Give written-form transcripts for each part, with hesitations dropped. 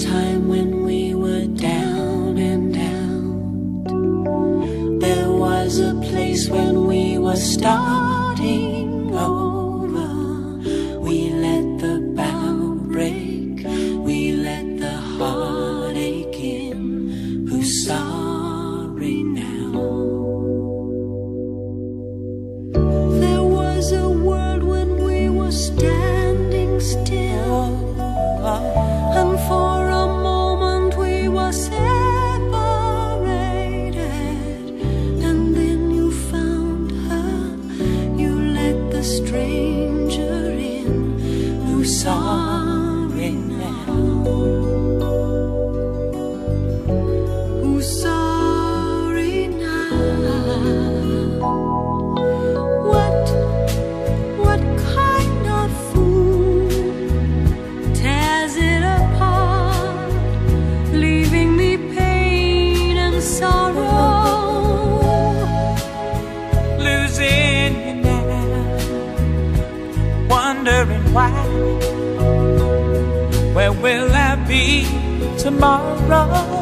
time when we were down and out. There was a place when we were starting over. We let the bow break, we let the heart ache in. Who's sorry now? There was a world when we were standing still, and for a moment we were separated. And then you found her, you let the stranger in. Who's sorry now? Who's sorry now? What kind of fool tears it apart, leaving me pain and sorrow? Losing you now, wondering why. Where will I be tomorrow?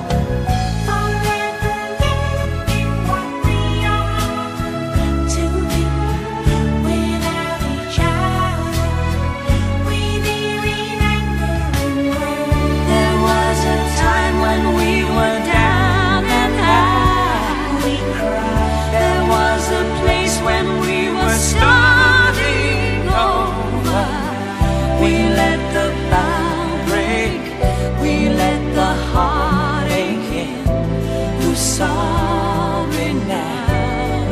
We let the bow break, we let the heart ache in. Who's sorry now?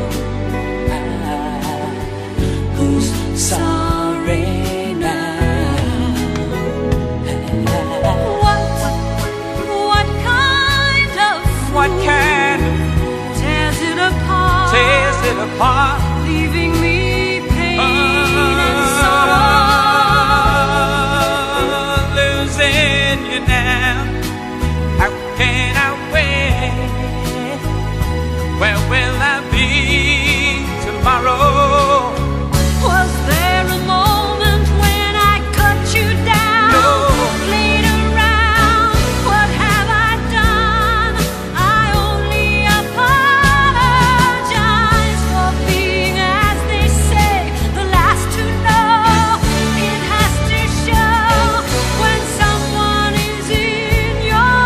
Who's sorry now? What kind of tears it apart, leaving me pain and sorrow? Losing you now, how can I wait? Where will I be tomorrow? Was there a moment when I cut you down? No. Played around, what have I done? I only apologize for being, as they say, the last to know. It has to show when someone is in your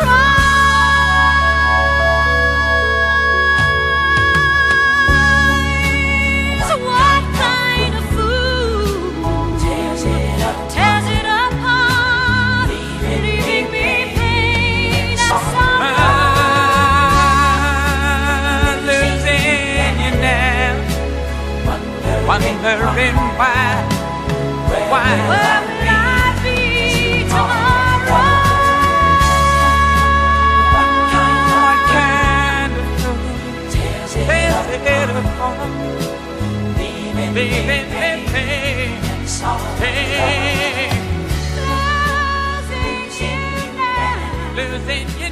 eyes. What kind of fool tears it apart, leaving me pain and sorrow? Losing you now, wondering why. Where will I be tomorrow? What kind of fool tears it apart, leaving me pain and sorrow? Losing you now.